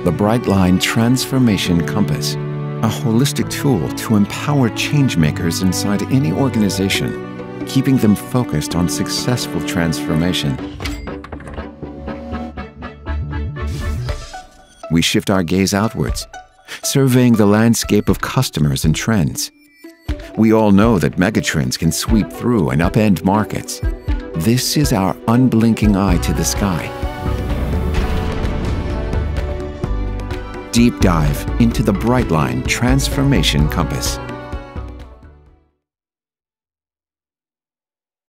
the Brightline Transformation Compass, a holistic tool to empower changemakers inside any organization, keeping them focused on successful transformation. We shift our gaze outwards, surveying the landscape of customers and trends. We all know that megatrends can sweep through and upend markets. This is our unblinking eye to the sky. Deep dive into the Brightline Transformation Compass.